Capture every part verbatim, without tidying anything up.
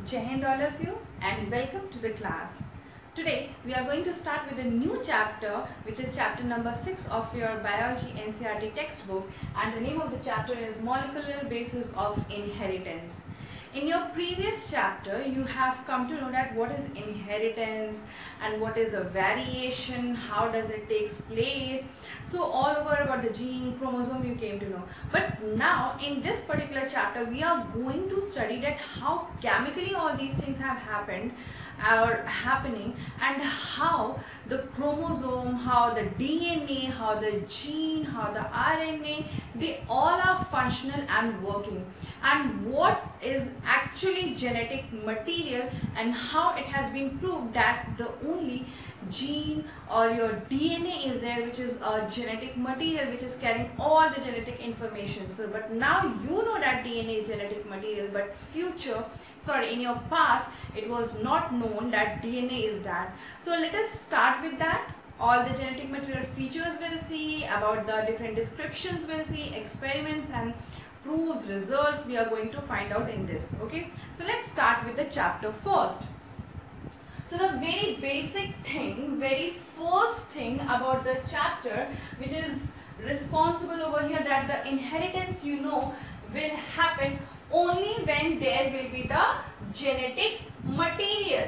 Jai Hind all of you and welcome to the class. Today we are going to start with a new chapter, which is chapter number six of your biology N C E R T textbook, and the name of the chapter is Molecular Basis of Inheritance. In your previous chapter you have come to know that what is inheritance and what is the variation, how does it takes place. So all over about the gene, chromosome you came to know. But now in this particular chapter we are going to study that how chemically all these things have happened or happening, and how the chromosome, how the D N A, how the gene, how the R N A, they all are functional and working, and what is actually genetic material, and how it has been proved that the only gene or your D N A is there, which is a genetic material which is carrying all the genetic information. So but now you know that D N A is genetic material, but future sorry in your past it was not known that D N A is that. So let us start with that. All the genetic material features we'll see, about the different descriptions we'll see, experiments and proofs, results we are going to find out in this. Okay, so let's start with the chapter first. So the very basic thing, very first thing about the chapter which is responsible over here, that the inheritance you know will happen only when there will be the genetic material,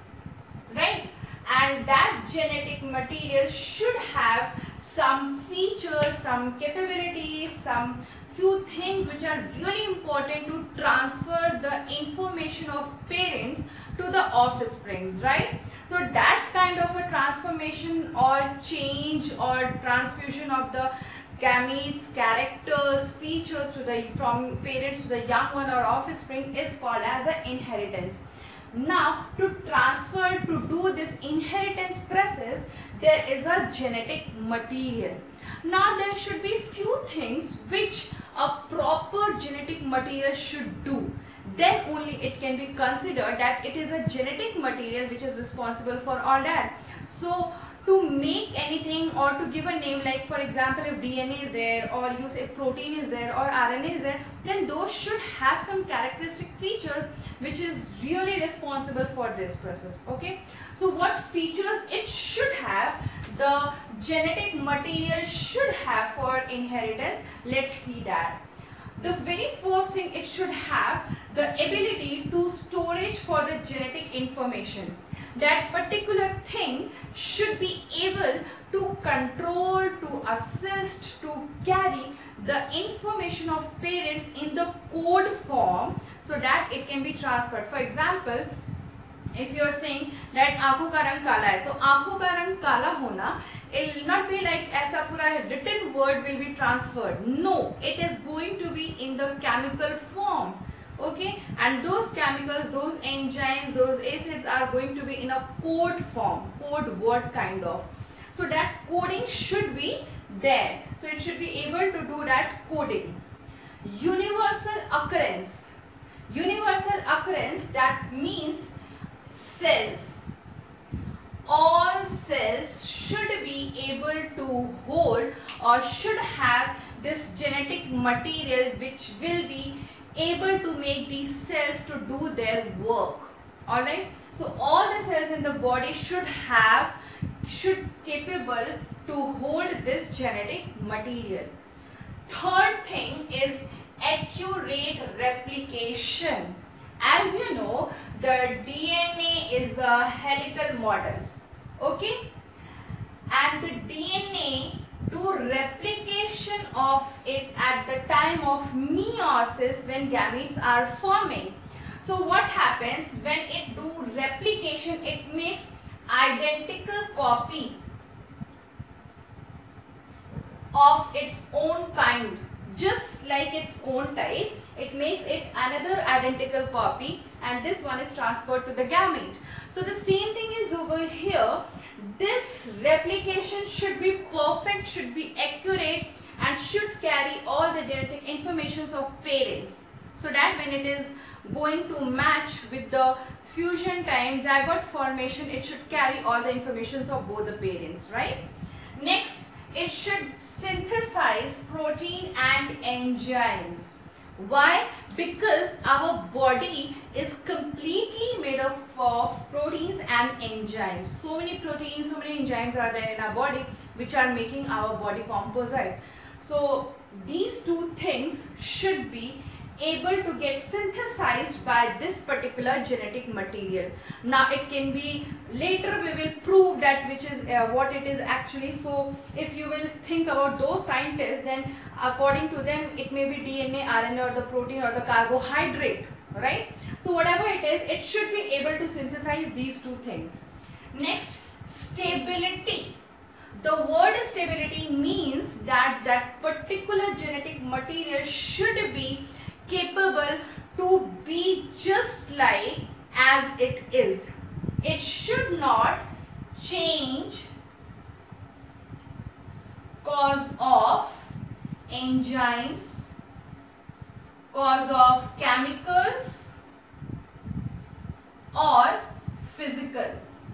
right? And that genetic material should have some features, some capabilities, some few things which are really important to transfer the information of parents to the offsprings, right? So that kind of a transformation or change or transfusion of the gametes, characters, features to the from parents to the young one or offspring is called as an inheritance. Now to transfer, to do this inheritance process, there is a genetic material. Now there should be few things which a proper genetic material should do. Then only it can be considered that it is a genetic material which is responsible for all that. So to make anything or to give a name, like for example if D N A is there, or you say protein is there, or R N A is there, then those should have some characteristic features which is really responsible for this process. Okay, so what features it should have, the genetic material should have for inheritance, let's see that. The very first thing it should have, the ability to storage for the genetic information. That particular thing should be able to control, to assist, to carry the information of parents in the code form so that it can be transferred. For example, if you are saying that आंखों का रंग काला है, तो आंखों का रंग काला होना, it will not be like ऐसा पूरा written word will be transferred. No, it is going to be in the chemical form. Okay, and those chemicals, those enzymes, those acids are going to be in a code form, code word kind of. So that coding should be there. So it should be able to do that coding. Universal occurrence. Universal occurrence, that means cells. All cells should be able to hold or should have this genetic material which will be able to make these cells to do their work. Alright, so all the cells in the body should have, should capable to hold this genetic material. Third thing is accurate replication. As you know, the D N A is a helical model. Okay, and the D N A, do replication of it at the time of meiosis when gametes are forming. So what happens when it do replication? It makes identical copy of its own kind, just like its own type. It makes it another identical copy, and this one is transferred to the gamete. So the same thing is over here. This replication should be perfect, should be accurate, and should carry all the genetic informations of parents, so that when it is going to match with the fusion time, zygote formation, it should carry all the informations of both the parents, right? Next, it should synthesize protein and enzymes. Why? Because our body is completely made up of proteins and enzymes. So many proteins, so many enzymes are there in our body which are making our body composite. So these two things should be able to get synthesized by this particular genetic material. Now it can be, later we will prove that which is uh, what it is actually. So if you will think about those scientists, then according to them it may be D N A, R N A or the protein or the carbohydrate, right? So whatever it is, it should be able to synthesize these two things. Next, stability. The word stability means that that particular genetic material should be capable to be just like as it is. It should not change cause of enzymes, cause of chemicals or physical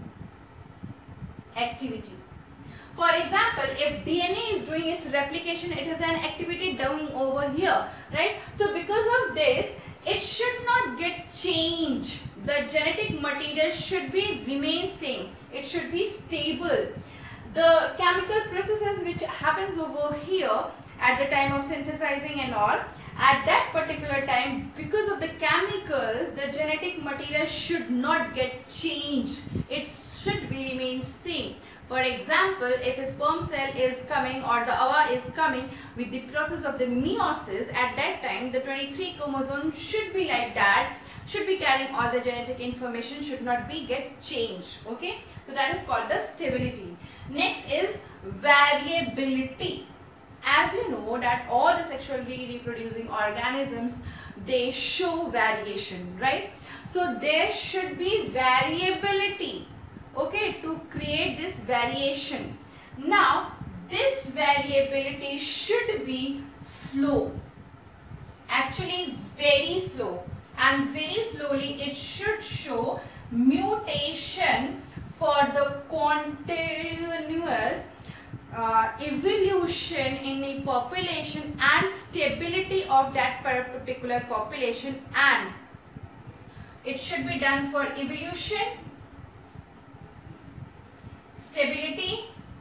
activity. For example, if D N A is doing its replication, it is an activity doing over here, right? So because of this, it should not get changed. The genetic material should be remain same. It should be stable. The chemical processes which happens over here at the time of synthesizing and all, at that particular time, because of the chemicals, the genetic material should not get changed. It should be remain same. For example, if a sperm cell is coming or the ova is coming with the process of the meiosis, at that time the twenty-three chromosome should be like that, should be carrying all the genetic information, should not be get changed. Okay, so that is called the stability. Next is variability. As you know that all the sexually reproducing organisms, they show variation, right? So there should be variability, okay, to create this variation. Now this variability should be slow, actually very slow, and very slowly it should show mutation for the continuous uh, evolution in the population and stability of that particular population, and it should be done for evolution, stability,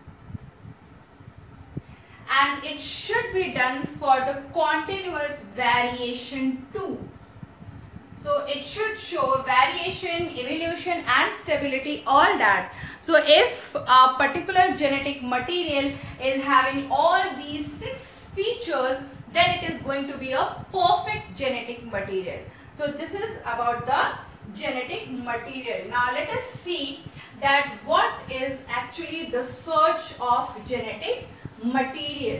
and it should be done for the continuous variation too. So it should show variation, evolution and stability, all that. So if a particular genetic material is having all these six features, then it is going to be a perfect genetic material. So this is about the genetic material. Now let us see that what is actually the search of genetic material.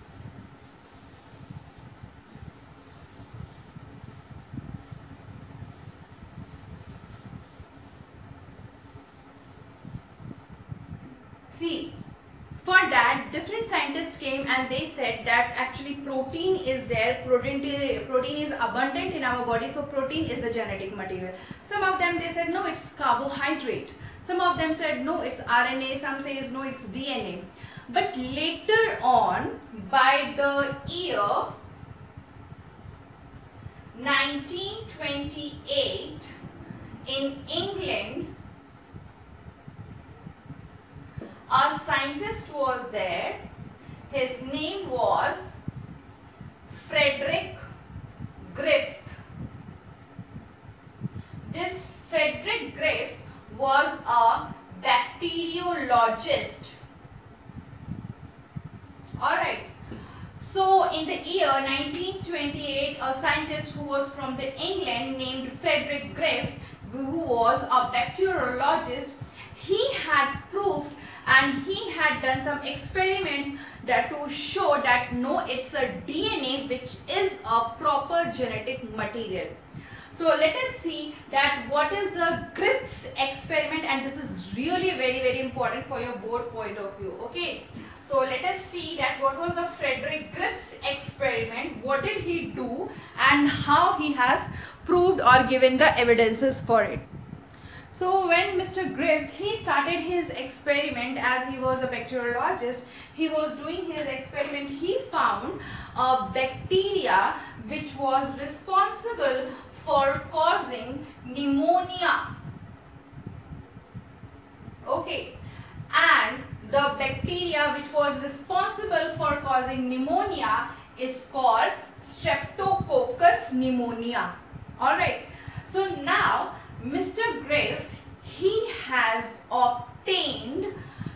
See, for that different scientists came and they said that actually protein is there, protein, protein is abundant in our body, so protein is the genetic material. Some of them they said no, it's carbohydrate. Some of them said no, it's R N A. Some says no, it's D N A. But later on, by the year nineteen twenty-eight in England, a scientist was there. His name was Frederick Griffith. This Frederick Griffith was a bacteriologist. Alright. So in the year nineteen twenty-eight, a scientist who was from the England named Frederick Griffith, who was a bacteriologist, he had proved and he had done some experiments that to show that no, it's a D N A which is a proper genetic material. So let us see that what is the Griffith's experiment, and this is really very very important for your board point of view. Okay, so let us see that what was the Frederick Griffith's experiment, what did he do and how he has proved or given the evidences for it. So when Mister Griffith, he started his experiment as he was a bacteriologist, he was doing his experiment, he found a bacteria which was responsible for causing pneumonia. Okay, and the bacteria which was responsible for causing pneumonia is called Streptococcus pneumonia. Alright, so now Mister Griffith, he has obtained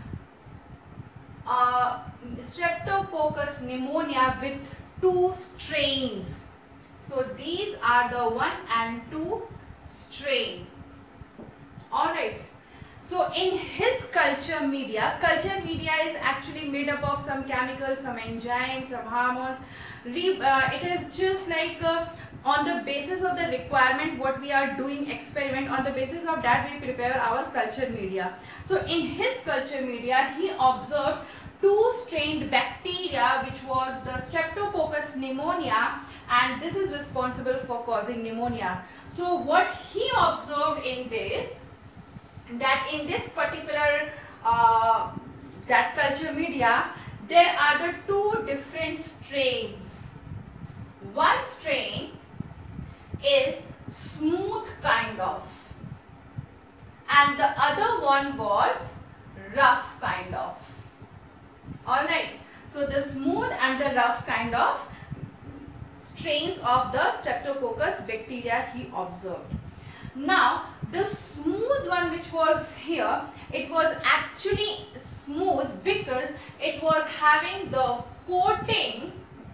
uh, Streptococcus pneumonia with two strains. So these are the one and two strain. Alright. So in his culture media, culture media is actually made up of some chemicals, some enzymes, some hormones. Re, uh, it is just like uh, on the basis of the requirement what we are doing experiment, on the basis of that we prepare our culture media. So in his culture media he observed two strained bacteria which was the Streptococcus pneumonia, and this is responsible for causing pneumonia. So what he observed in this, that in this particular uh, that culture media there are the two different strains. One strain is smooth kind of and the other one was rough kind of. Alright, so the smooth and the rough kind of strains of the Streptococcus bacteria he observed. Now the smooth one which was here, it was actually smooth because it was having the coating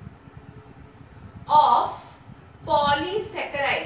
of polysaccharide.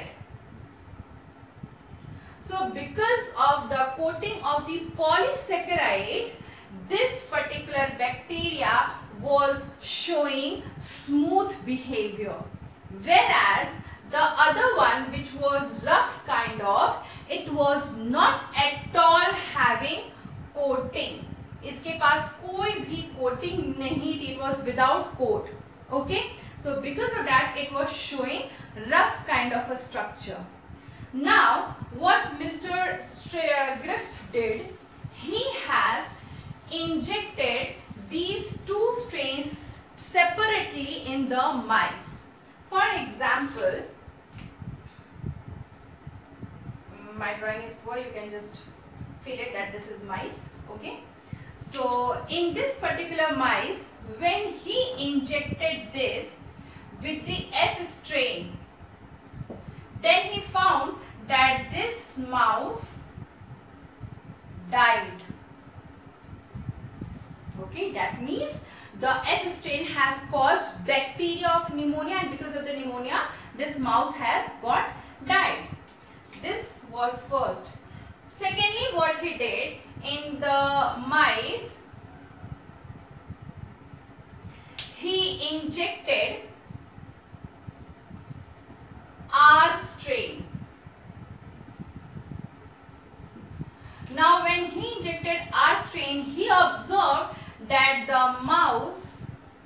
So because of the coating of the polysaccharide, this particular bacteria was showing smooth behavior, whereas the other one which was rough kind of, it was not at all having coating. इसके पास कोई भी coating नहीं थी, it was without coat. Okay, so because of that it was showing rough kind of a structure. Now what Mister Griffith did, he has injected these two strains separately in the mice. For example, my drawing is poor, you can just feel it that this is mice. Okay, so in this particular mice, when he injected this with the S strain, then he found that this mouse died. Okay, that means the S strain has caused bacteria of pneumonia, and because of the pneumonia this mouse has got died. This was first. Secondly, what he did in the mice, he injected R strain. Now when he injected R strain, he observed that the mouse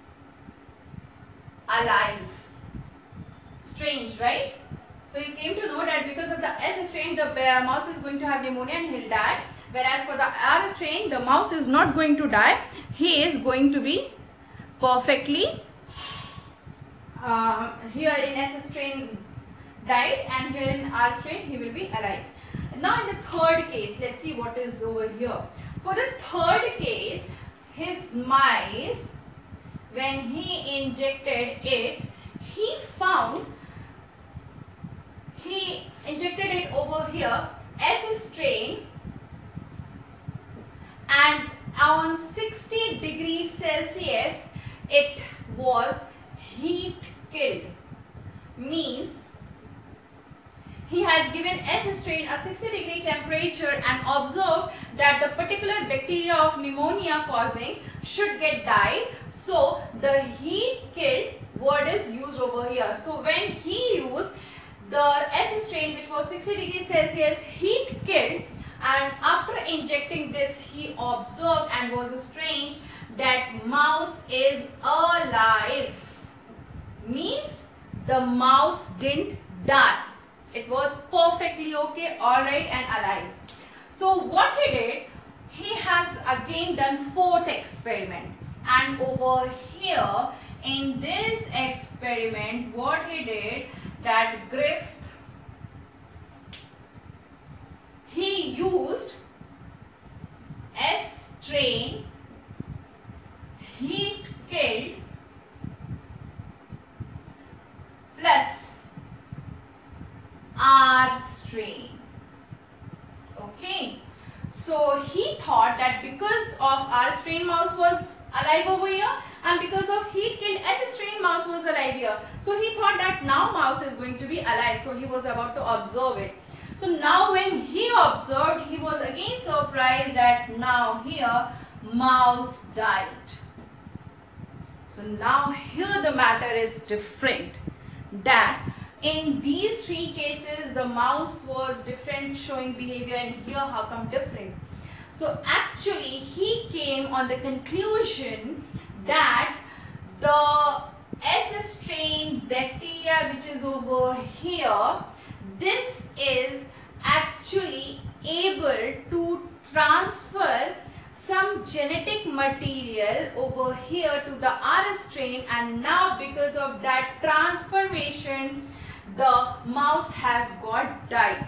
alive. Strange, right? So you came to know that because of the S strain, the mouse is going to have pneumonia and he'll die. Whereas for the R strain, the mouse is not going to die. He is going to be perfectly, uh, here in S strain died, and here in R strain he will be alive. Now in the third case, let's see what is over here. For the third case, his mice, when he injected it, he found, he injected it over here, S strain, and on sixty degrees Celsius it was heat killed. Means he has given S strain a sixty degree temperature and observed that the particular bacteria of pneumonia causing should get died. So the heat killed word is used over here. So when he used the S strain which was sixty degrees Celsius heat killed, and after injecting this he observed and was strange that mouse is alive. Means the mouse didn't die. It was perfectly okay, alright, and alive. So what he did, he has again done fourth experiment, and over here in this experiment what he did, that Griffith, he used S strain heat killed plus R strain. Okay, so he thought that because of R strain mouse was alive over here and because of heat killed S strain mouse was alive here, so he thought that now mouse is going to be alive, so he was about to observe it. So now when he observed, he was again surprised that now here mouse died. So now here the matter is different, that in these three cases the mouse was different showing behavior, and here how come different? So actually he came on the conclusion that the S strain bacteria which is over here, this is actually able to transfer some genetic material over here to the R strain, and now because of that transformation the mouse has got died.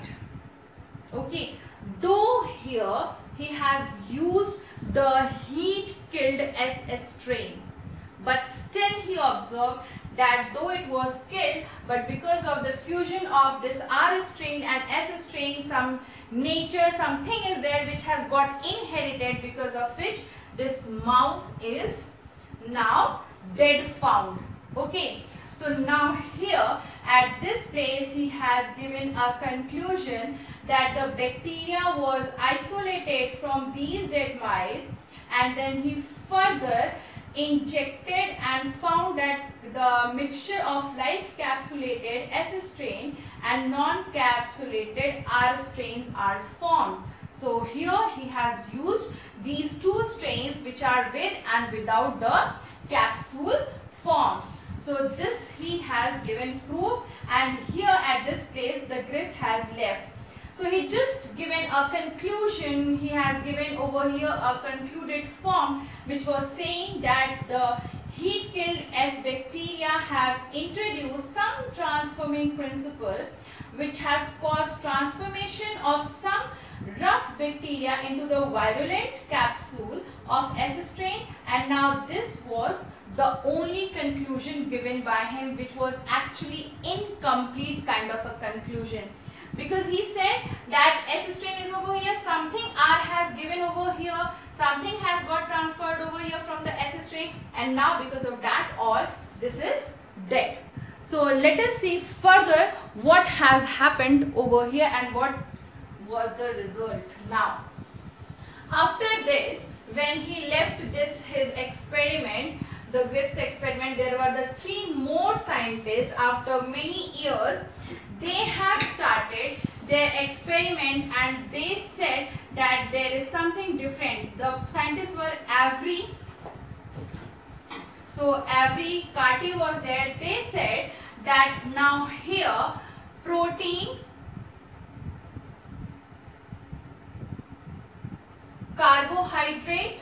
Okay, though here he has used the heat killed S strain, but still he observed that though it was killed, but because of the fusion of this R strain and S strain, some nature, something is there which has got inherited, because of which this mouse is now dead found. Okay, so now here at this place he has given a conclusion that the bacteria was isolated from these dead mice, and then he further injected and found that the mixture of live capsulated S strain and non-capsulated R strains are formed. So here he has used these two strains which are with and without the capsule forms. So this he has given proof, and here at this place the Griffith has left. So he just given a conclusion, he has given over here a concluded form which was saying that the heat killed S bacteria have introduced some transforming principle which has caused transformation of some rough bacteria into the virulent capsule of S strain, and now this was the only conclusion given by him, which was actually incomplete kind of a conclusion, because he said that S strain is over here, something R has given over here, something has got transferred over here from the S strain, and now because of that all this is dead. So let us see further what has happened over here and what was the result. Now after this, when he left this his experiment, the Griffith's experiment, there were the three more scientists. After many years they have started their experiment, and they said that there is something different. The scientists were Avery, so Avery, Carty was there. They said that now here protein, carbohydrate,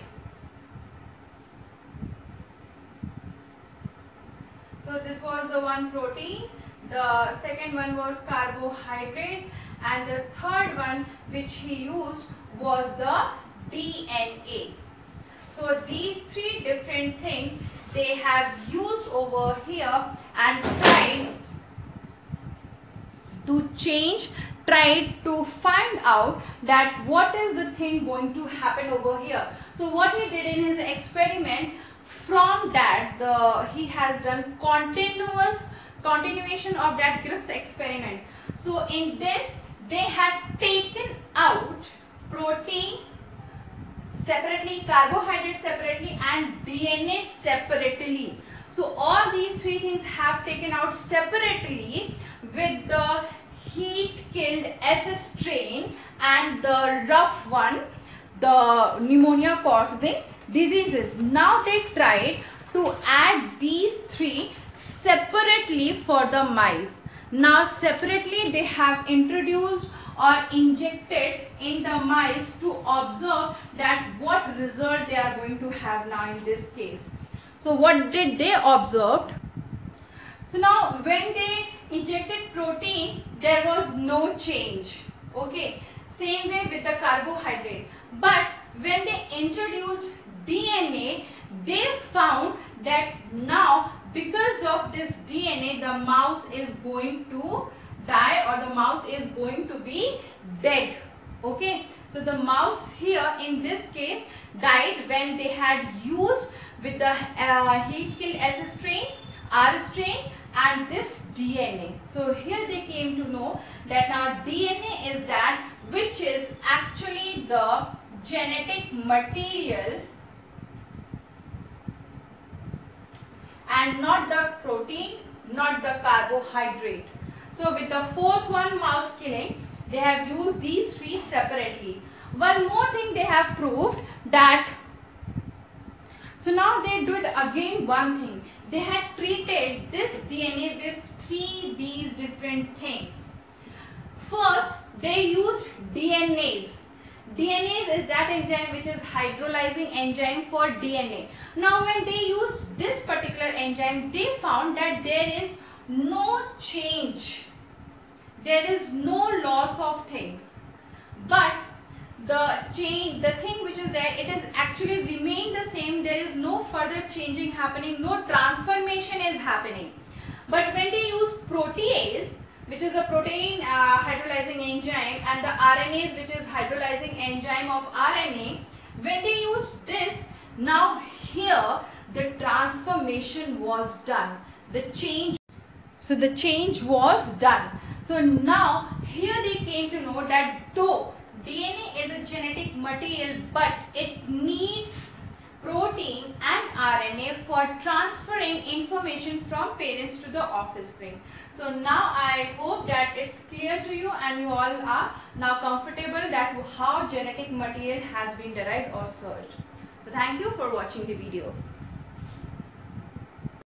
so this was the one protein, the second one was carbohydrate, and the third one which he used was the D N A. So these three different things they have used over here and tried to change, tried to find out that what is the thing going to happen over here. So what he did in his experiment, from that the he has done continuous continuation of that Griffith's experiment. So in this they had taken out protein separately, carbohydrate separately, and D N A separately. So all these three things have taken out separately with the heat killed S strain and the rough one, the pneumonia causing diseases. Now they tried to add these three separately for the mice. Now separately they have introduced or injected in the mice to observe that what result they are going to have now in this case. So what did they observe? So now when they injected protein, there was no change. Okay, same way with the carbohydrate. But when they introduced D N A, they found that now because of this D N A, the mouse is going to die, or the mouse is going to be dead. Okay, so the mouse here in this case died when they had used with the uh, heat kill S strain, R strain and this D N A. So here they came to know that now D N A is that which is actually the genetic material and not the protein, not the carbohydrate. So with the fourth one, mouse killing, they have used these three separately. One more thing they have proved that, so now they did again one thing. They had treated this D N A with three these different things. First, they used D N As. D N As is that enzyme which is hydrolyzing enzyme for D N A. Now when they used this particular enzyme, they found that there is no change. There is no loss of things. But the change, the thing which is there, it is actually remain the same. There is no further changing happening, no transformation is happening. But when they use protease, which is a protein uh, hydrolyzing enzyme, and the R N As, which is hydrolyzing enzyme of R N A, when they use this, now here the transformation was done. The change, so the change was done. So now here they came to know that though D N A is a genetic material, but it needs protein and R N A for transferring information from parents to the offspring. So now I hope that it's clear to you and you all are now comfortable that how genetic material has been derived or searched. So thank you for watching the video.